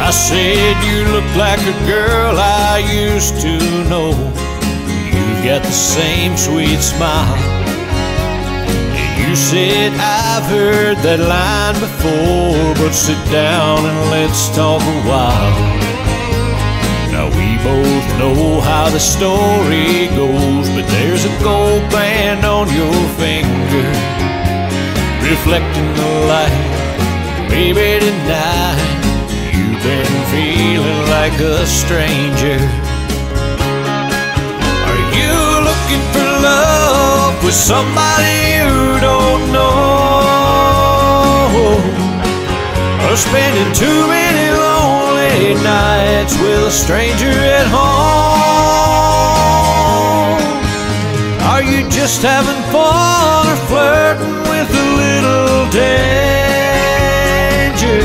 I said you look like a girl I used to know. You got the same sweet smile. And you said I've heard that line before, but sit down and let's talk a while. Now we both know how the story goes, but there's a gold band on your finger, reflecting the light. Baby, tonight you've been feeling like a stranger. Are you looking for love with somebody you don't know? Or spending too many lonely nights with a stranger at home? Are you just having fun or flirting with a little danger?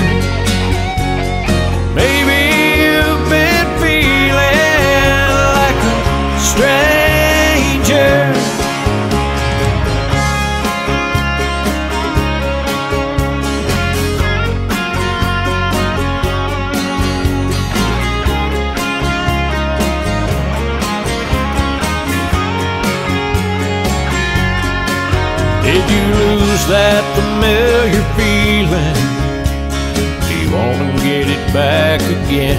Maybe you've been feeling like a stranger. Did you lose that familiar feeling? Do you want to get it back again?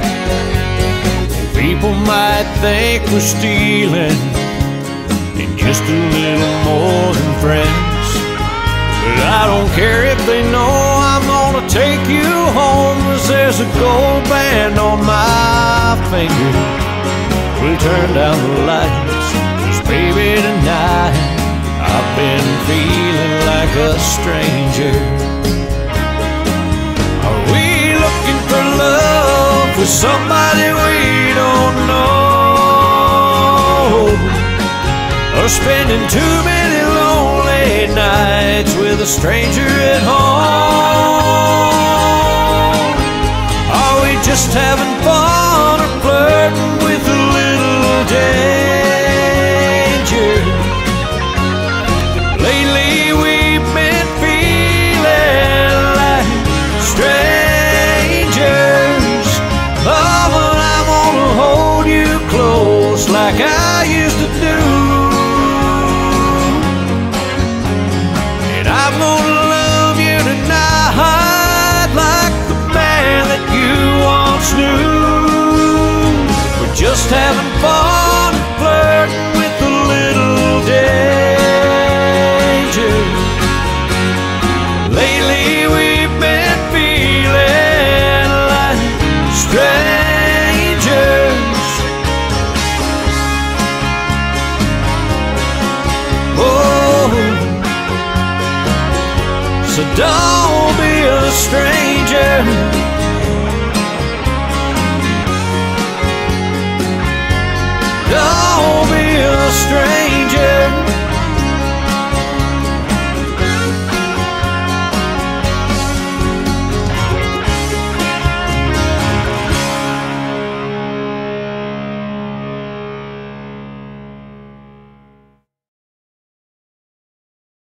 People might think we're stealing in just a little more than friends, but I don't care if they know I'm gonna take you home, 'cause there's a gold band on my finger. We'll turn down the lights, 'cause baby, tonight I've been feeling like a stranger. Are we looking for love with somebody we don't know? Or spending too many lonely nights with a stranger at home? Are we just having fun or flirting with a little danger? Lately we've been feeling like strangers. Oh, but I wanna hold you close like I used to do, and I'm gonna love you tonight like the man that you once knew. We're just having fun and flirting with a little danger. Lately we've been feeling like strangers. Oh, so don't be a stranger. Don't be a stranger.